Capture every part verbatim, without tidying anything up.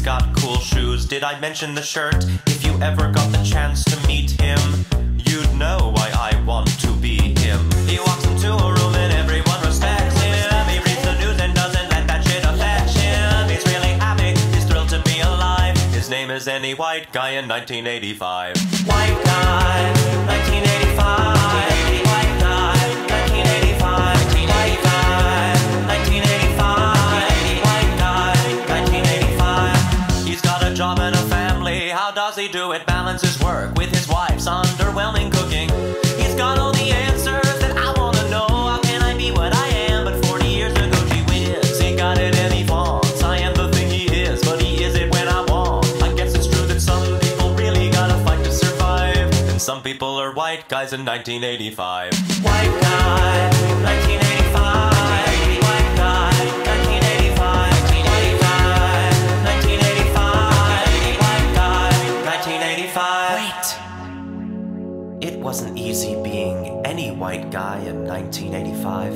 got cool shoes. Did I mention the shirt? If you ever got the chance to meet him, you'd know why I want to be him. He walks into a room and everyone respects him. He reads the news and doesn't let that shit affect him. He's really happy, he's thrilled to be alive. His name is Any White Guy in nineteen eighty-five. White Guy, nineteen eighty-five. White Guy, nineteen eighty-five. White Guy, nineteen eighty-five. White Guy, nineteen eighty-five. He's got a job and a family. How does he do it? Balance his work with his wife's underwhelming cooking. He's got all the answers that I wanna know. How can I be what I am? But forty years ago, gee whiz, he got it and he flaunts. I am the thing he is, but he is it when I want. I guess it's true that some people really gotta fight to survive, and some people are white guys in nineteen eighty-five. White guy, nineteen eighty-five. White guy, nineteen eighty-five. White guy, nineteen eighty-five. White guy, nineteen eighty-five. Wait. It wasn't easy being any white guy in nineteen eighty-five.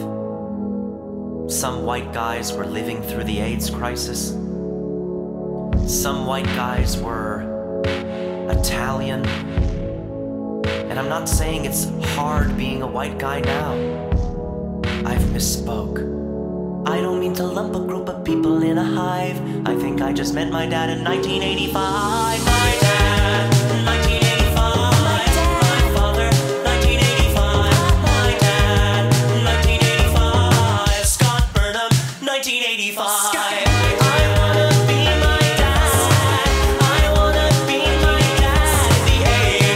Some white guys were living through the AIDS crisis. Some white guys were Italian. And I'm not saying it's hard being a white guy now. I've misspoke. I don't mean to lump a group of people in a hive. I think I just meant my dad in nineteen eighty-five. My dad, nineteen eighty-five. My father, nineteen eighty-five. My dad, nineteen eighty-five. Scott Burnham, nineteen eighty-five. I wanna be my dad. I wanna be my dad in the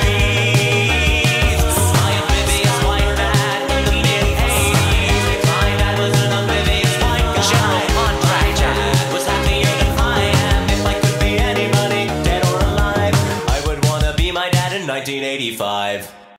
eighties. My oblivious white dad in the mid-eighties. My dad was an oblivious white guy. General contractor was happier than I am. If I could be anybody, dead or alive, I would wanna be my dad in nineteen eighty-five.